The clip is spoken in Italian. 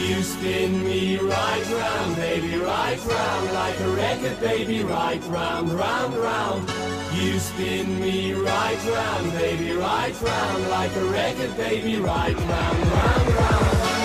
You spin me right round, baby, right round, like a record, baby, right round, round, round. You spin me right round, baby, right round, like a record, baby, right round, round, round.